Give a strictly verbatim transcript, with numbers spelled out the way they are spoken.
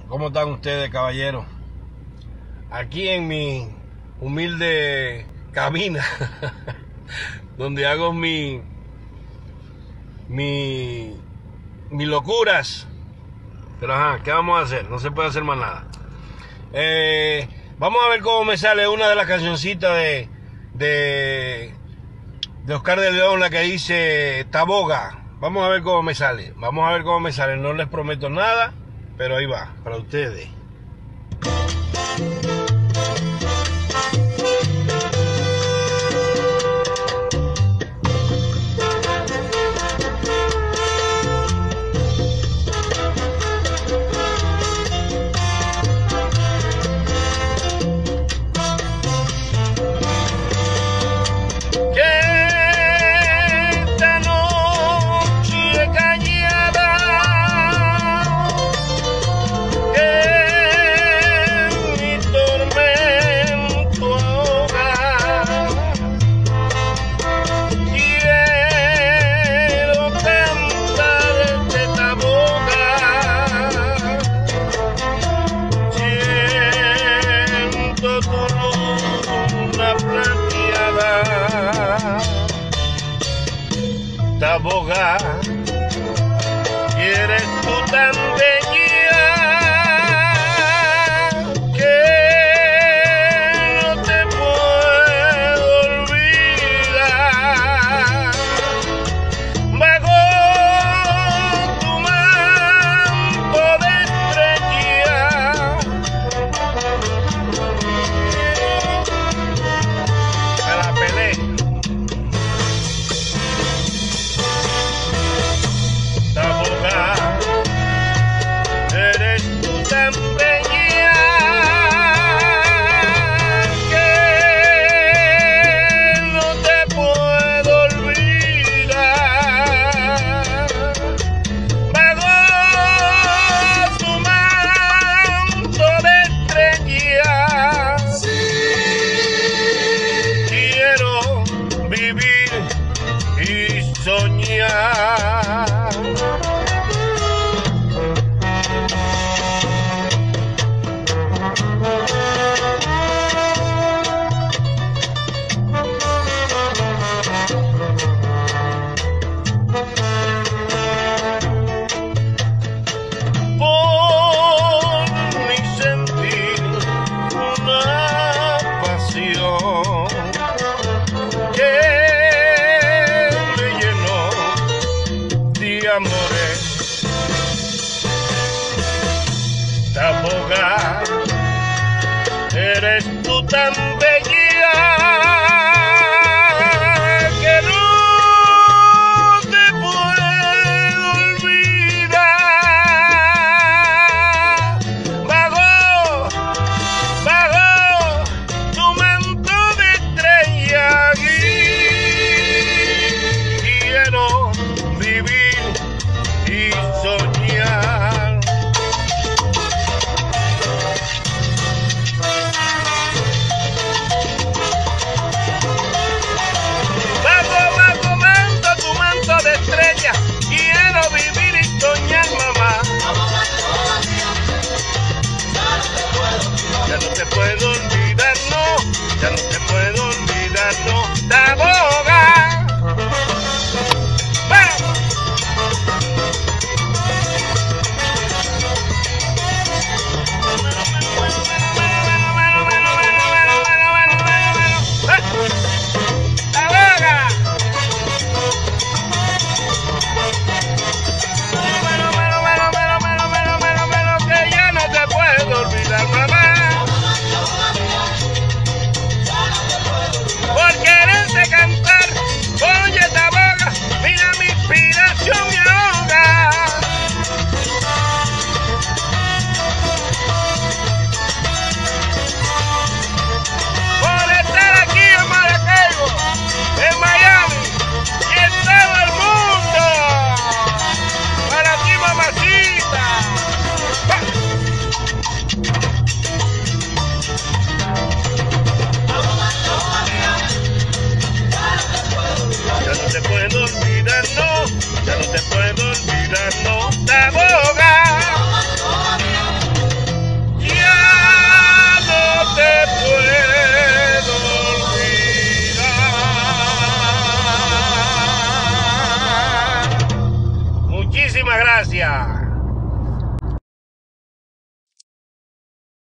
¿Cómo están ustedes, caballeros? Aquí en mi humilde cabina, donde hago mi, mi, mis locuras. Pero ajá, ¿qué vamos a hacer? No se puede hacer más nada. Eh, vamos a ver cómo me sale una de las cancioncitas de, de, de Oscar de León, la que dice Taboga. Vamos a ver cómo me sale. Vamos a ver cómo me sale. No les prometo nada, pero ahí va, para ustedes. Taboga, eres tú tan bella que no te puedo olvidar. Bajo tu manto de estrella, me la pelé. Eres tú tan bella que no te puedo olvidar. Bajo tu manto de estrellas, sí, quiero vivir y soñar. Amores, Taboga, eres tú tan bella que no te puedo olvidar. Bajo, bajo tu manto de estrella, quiero vivir y soñar. gracias.